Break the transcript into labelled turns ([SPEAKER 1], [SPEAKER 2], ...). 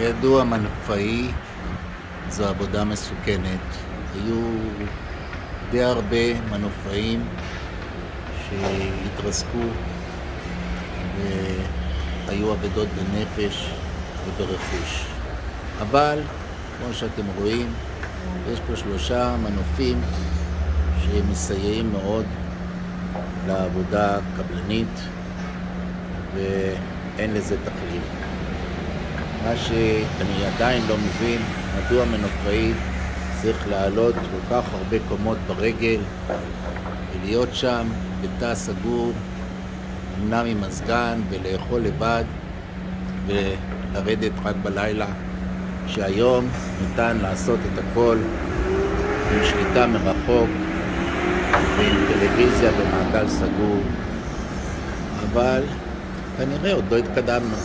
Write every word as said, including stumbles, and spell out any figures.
[SPEAKER 1] ידוע, מנופאי זו עבודה מסוכנת. היו די הרבה מנופאים שהתרסקו והיו אבדות בנפש וברכוש. אבל, כמו שאתם רואים, יש פה שלושה מנופים שמסייעים מאוד לעבודה קבלנית ואין לזה תחליף. מה שאני עדיין לא מבין, מדוע מנופאי צריך לעלות כל כך הרבה קומות ברגל ולהיות שם בתא סגור, אמנם עם מזגן, ולאכול לבד ולרדת רק בלילה, שהיום ניתן לעשות את הכל עם שליטה מרחוק ועם טלוויזיה במעגל סגור. אבל כנראה עוד לא התקדמנו.